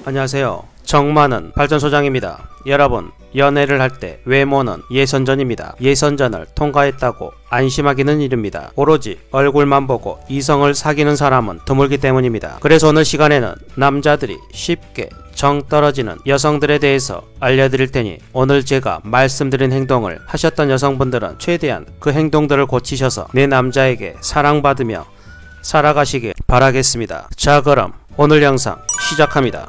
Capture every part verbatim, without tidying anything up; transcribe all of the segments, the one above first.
안녕하세요. 정많은 발전소장입니다. 여러분, 연애를 할 때 외모는 예선전입니다. 예선전을 통과했다고 안심하기는 이릅니다. 오로지 얼굴만 보고 이성을 사귀는 사람은 드물기 때문입니다. 그래서 오늘 시간에는 남자들이 쉽게 정 떨어지는 여성들에 대해서 알려드릴 테니 오늘 제가 말씀드린 행동을 하셨던 여성분들은 최대한 그 행동들을 고치셔서 내 남자에게 사랑받으며 살아가시길 바라겠습니다. 자, 그럼 오늘 영상 시작합니다.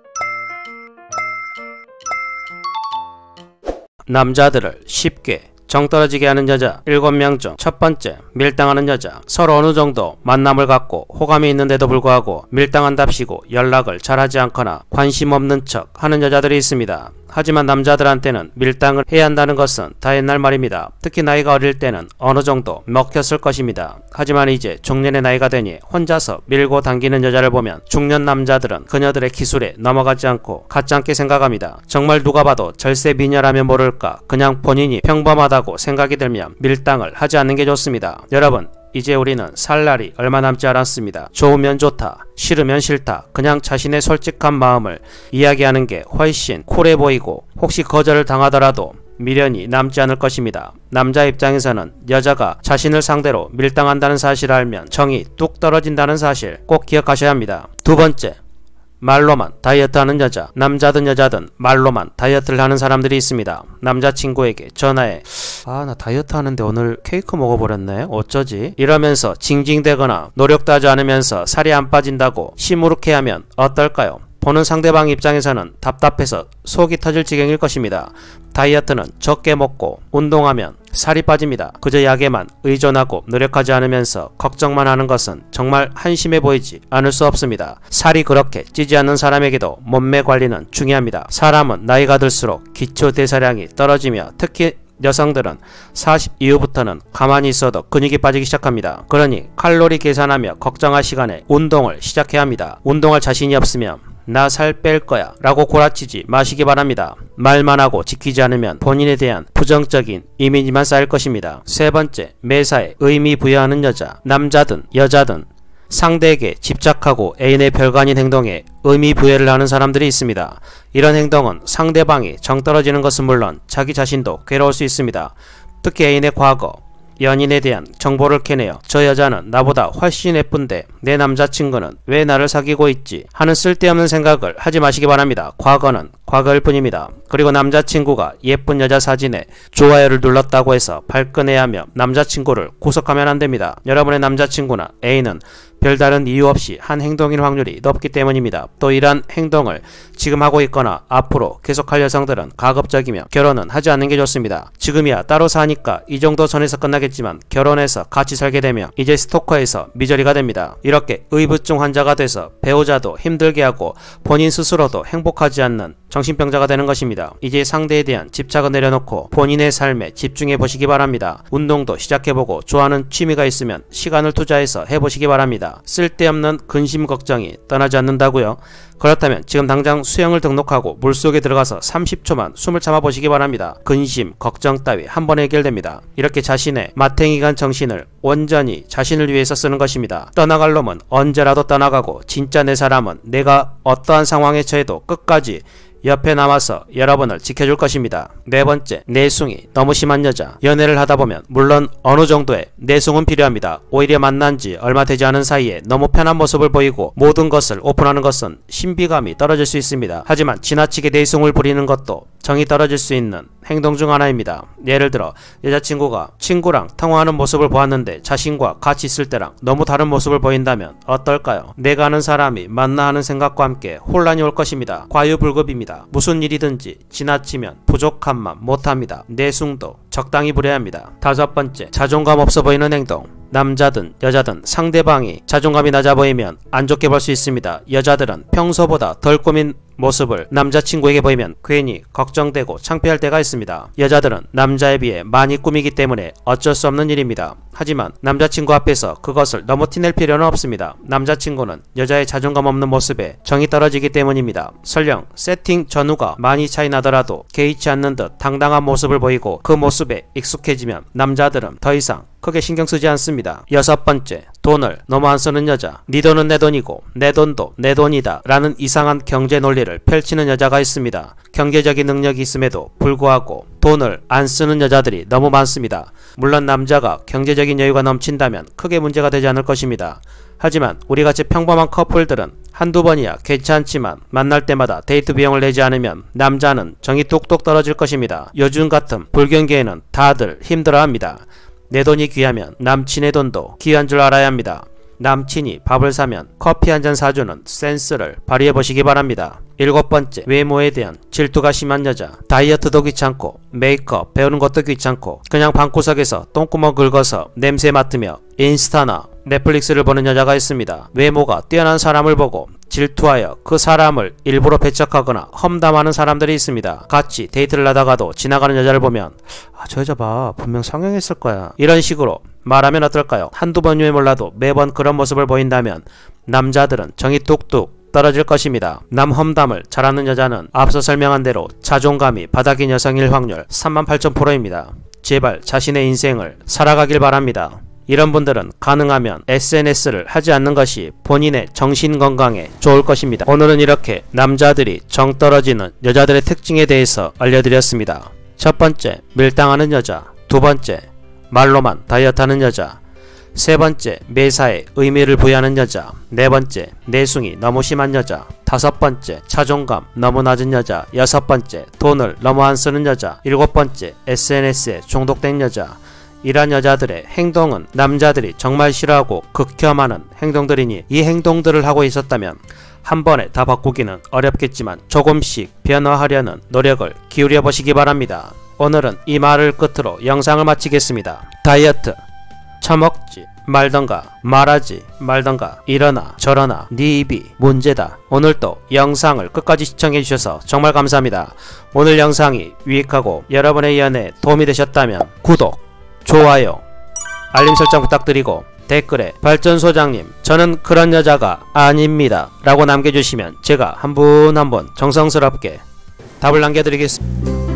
남자들을 쉽게 정 떨어지게 하는 여자 일곱 명 중 첫 번째, 밀당하는 여자. 서로 어느 정도 만남을 갖고 호감이 있는데도 불구하고 밀당한답시고 연락을 잘하지 않거나 관심 없는 척 하는 여자들이 있습니다. 하지만 남자들한테는 밀당을 해야 한다는 것은 다 옛날 말입니다. 특히 나이가 어릴 때는 어느 정도 먹혔을 것입니다. 하지만 이제 중년의 나이가 되니 혼자서 밀고 당기는 여자를 보면 중년 남자들은 그녀들의 기술에 넘어가지 않고 가짜않게 생각합니다. 정말 누가 봐도 절세 미녀라면 모를까 그냥 본인이 평범하다고 생각이 들면 밀당을 하지 않는 게 좋습니다. 여러분, 이제 우리는 살 날이 얼마 남지 않았습니다. 좋으면 좋다, 싫으면 싫다, 그냥 자신의 솔직한 마음을 이야기하는 게 훨씬 쿨해 보이고 혹시 거절을 당하더라도 미련이 남지 않을 것입니다. 남자 입장에서는 여자가 자신을 상대로 밀당한다는 사실을 알면 정이 뚝 떨어진다는 사실 꼭 기억하셔야 합니다. 두 번째, 말로만 다이어트하는 여자. 남자든 여자든 말로만 다이어트를 하는 사람들이 있습니다. 남자친구에게 전화해 아, 나 다이어트 하는데 오늘 케이크 먹어버렸네, 어쩌지? 이러면서 징징대거나 노력도 하지 않으면서 살이 안 빠진다고 시무룩해하면 어떨까요? 보는 상대방 입장에서는 답답해서 속이 터질 지경일 것입니다. 다이어트는 적게 먹고 운동하면 살이 빠집니다. 그저 약에만 의존하고 노력하지 않으면서 걱정만 하는 것은 정말 한심해 보이지 않을 수 없습니다. 살이 그렇게 찌지 않는 사람에게도 몸매 관리는 중요합니다. 사람은 나이가 들수록 기초대사량이 떨어지며 특히 여성들은 사십 이후부터는 가만히 있어도 근육이 빠지기 시작합니다. 그러니 칼로리 계산하며 걱정할 시간에 운동을 시작해야 합니다. 운동할 자신이 없으면 나 살 뺄 거야 라고 구라치지 마시기 바랍니다. 말만 하고 지키지 않으면 본인에 대한 부정적인 이미지만 쌓일 것입니다. 세 번째, 매사에 의미 부여하는 여자. 남자든 여자든 상대에게 집착하고 애인의 별거 아닌 행동에 의미 부여를 하는 사람들이 있습니다. 이런 행동은 상대방이 정 떨어지는 것은 물론 자기 자신도 괴로울 수 있습니다. 특히 애인의 과거, 연인에 대한 정보를 캐내요. 저 여자는 나보다 훨씬 예쁜데 내 남자친구는 왜 나를 사귀고 있지? 하는 쓸데없는 생각을 하지 마시기 바랍니다. 과거는 과거일 뿐입니다. 그리고 남자친구가 예쁜 여자 사진에 좋아요를 눌렀다고 해서 발끈해야 하며 남자친구를 구속하면 안됩니다. 여러분의 남자친구나 애인은 별다른 이유 없이 한 행동일 확률이 높기 때문입니다. 또 이러한 행동을 지금 하고 있거나 앞으로 계속할 여성들은 가급적이며 결혼은 하지 않는 게 좋습니다. 지금이야 따로 사니까 이 정도 선에서 끝나겠지만 결혼해서 같이 살게 되면 이제 스토커에서 미저리가 됩니다. 이렇게 의부증 환자가 돼서 배우자도 힘들게 하고 본인 스스로도 행복하지 않는 정신병자가 되는 것입니다. 이제 상대에 대한 집착을 내려놓고 본인의 삶에 집중해 보시기 바랍니다. 운동도 시작해보고 좋아하는 취미가 있으면 시간을 투자해서 해보시기 바랍니다. 쓸데없는 근심 걱정이 떠나지 않는다고요? 그렇다면 지금 당장 수영을 등록하고 물속에 들어가서 삼십 초만 숨을 참아 보시기 바랍니다. 근심, 걱정 따위 한 번에 해결됩니다. 이렇게 자신의 마탱이간 정신을 온전히 자신을 위해서 쓰는 것입니다. 떠나갈 놈은 언제라도 떠나가고 진짜 내 사람은 내가 어떠한 상황에 처해도 끝까지 옆에 남아서 여러분을 지켜줄 것입니다. 네 번째, 내숭이 너무 심한 여자. 연애를 하다보면 물론 어느 정도의 내숭은 필요합니다. 오히려 만난 지 얼마 되지 않은 사이에 너무 편한 모습을 보이고 모든 것을 오픈하는 것은 신비감이 떨어질 수 있습니다. 하지만 지나치게 내숭을 부리는 것도 정이 떨어질 수 있는 행동 중 하나입니다. 예를 들어 여자친구가 친구랑 통화하는 모습을 보았는데 자신과 같이 있을 때랑 너무 다른 모습을 보인다면 어떨까요? 내가 아는 사람이 만나 하는 생각과 함께 혼란이 올 것입니다. 과유불급입니다. 무슨 일이든지 지나치면 부족함만 못합니다. 내숭도 적당히 부려야 합니다. 다섯 번째, 자존감 없어 보이는 행동. 남자든 여자든 상대방이 자존감이 낮아 보이면 안 좋게 볼 수 있습니다. 여자들은 평소보다 덜 꾸민 모습을 남자친구에게 보이면 괜히 걱정되고 창피할 때가 있습니다. 여자들은 남자에 비해 많이 꾸미기 때문에 어쩔 수 없는 일입니다. 하지만 남자친구 앞에서 그것을 너무 티낼 필요는 없습니다. 남자친구는 여자의 자존감 없는 모습에 정이 떨어지기 때문입니다. 설령 세팅 전후가 많이 차이 나더라도 개의치 않는 듯 당당한 모습을 보이고 그 모습에 익숙해지면 남자들은 더 이상 크게 신경 쓰지 않습니다. 여섯 번째, 돈을 너무 안 쓰는 여자. 네 돈은 내 돈이고 내 돈도 내 돈이다 라는 이상한 경제 논리를 펼치는 여자가 있습니다. 경제적인 능력이 있음에도 불구하고 돈을 안 쓰는 여자들이 너무 많습니다. 물론 남자가 경제적인 여유가 넘친다면 크게 문제가 되지 않을 것입니다. 하지만 우리같이 평범한 커플들은 한두 번이야 괜찮지만 만날 때마다 데이트 비용을 내지 않으면 남자는 정이 뚝뚝 떨어질 것입니다. 요즘 같은 불경기에는 다들 힘들어합니다. 내 돈이 귀하면 남친의 돈도 귀한 줄 알아야 합니다. 남친이 밥을 사면 커피 한 잔 사주는 센스를 발휘해보시기 바랍니다. 일곱 번째, 외모에 대한 질투가 심한 여자. 다이어트도 귀찮고 메이크업 배우는 것도 귀찮고 그냥 방구석에서 똥구멍 긁어서 냄새 맡으며 인스타나 넷플릭스를 보는 여자가 있습니다. 외모가 뛰어난 사람을 보고 질투하여 그 사람을 일부러 배척하거나 험담하는 사람들이 있습니다. 같이 데이트를 하다가도 지나가는 여자를 보면 아, 저 여자 봐 분명 성형했을 거야 이런 식으로 말하면 어떨까요? 한두 번이면 몰라도 매번 그런 모습을 보인다면 남자들은 정이 뚝뚝 떨어질 것입니다. 남 험담을 잘하는 여자는 앞서 설명한 대로 자존감이 바닥인 여성일 확률 삼만 팔천 퍼센트입니다. 제발 자신의 인생을 살아가길 바랍니다. 이런 분들은 가능하면 에스엔에스를 하지 않는 것이 본인의 정신건강에 좋을 것입니다. 오늘은 이렇게 남자들이 정 떨어지는 여자들의 특징에 대해서 알려드렸습니다. 첫 번째, 밀당하는 여자. 두 번째, 말로만 다이어트하는 여자. 세 번째, 매사에 의미를 부여하는 여자. 네 번째, 내숭이 너무 심한 여자. 다섯 번째, 자존감 너무 낮은 여자. 여섯 번째, 돈을 너무 안 쓰는 여자. 일곱 번째, 에스엔에스에 중독된 여자. 이런 여자들의 행동은 남자들이 정말 싫어하고 극혐하는 행동들이니 이 행동들을 하고 있었다면 한 번에 다 바꾸기는 어렵겠지만 조금씩 변화하려는 노력을 기울여 보시기 바랍니다. 오늘은 이 말을 끝으로 영상을 마치겠습니다. 다이어트 처먹지 말던가 말하지 말던가 이러나 저러나 네 입이 문제다. 오늘도 영상을 끝까지 시청해주셔서 정말 감사합니다. 오늘 영상이 유익하고 여러분의 연애에 도움이 되셨다면 구독, 좋아요, 알림 설정 부탁드리고 댓글에 발전소장님 저는 그런 여자가 아닙니다 라고 남겨주시면 제가 한 분 한 분 정성스럽게 답을 남겨드리겠습니다.